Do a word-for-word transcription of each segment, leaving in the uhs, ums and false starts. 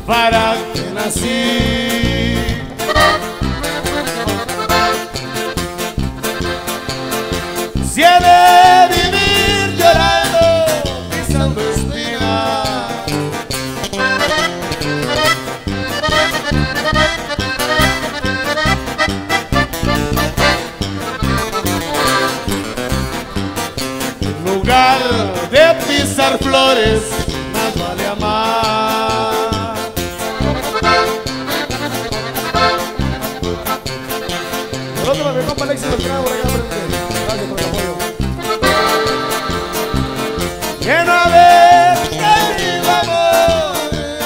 para que nací. Si he de vivir llorando, pisando espinas, en lugar de pisar flores, más vale amar. El otro me compa Alexis del Trago, acá frente. Gracias por el apoyo. Que no haber tenido amores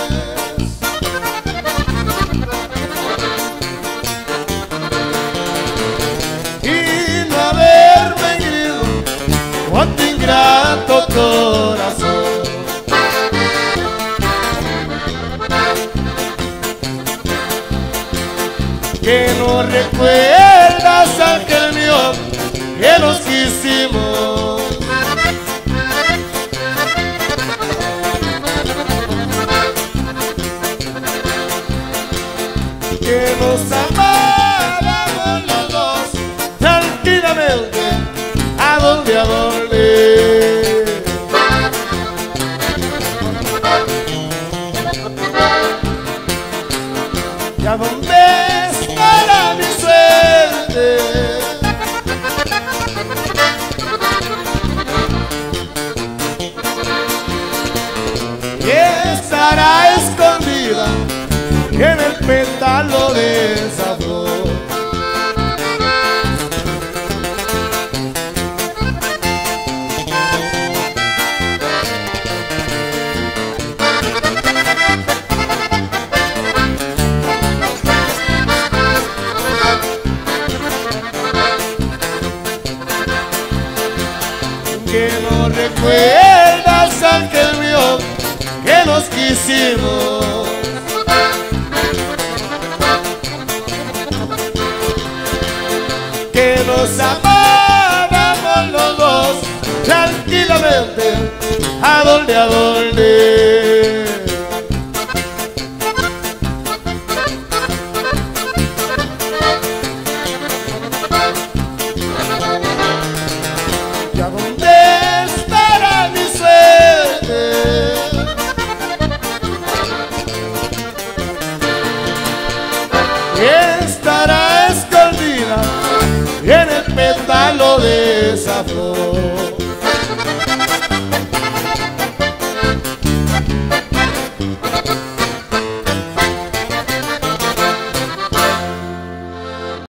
y no haberme herido con tu ingrato corazón. Que no recuerdas, ángel mío, que nos quisimos. Que nos amábamos los dos tranquilamente, a donde, a donde. Y a donde estará mi suerte. Y estará escondida en el pétalo de esa flor. Que no recuerdas, ángel mío, que nos quisimos. Que nos amábamos los dos tranquilamente, a donde, a donde. Y a donde estará mi suerte. Y estará escondida en el pétalo de esa flor.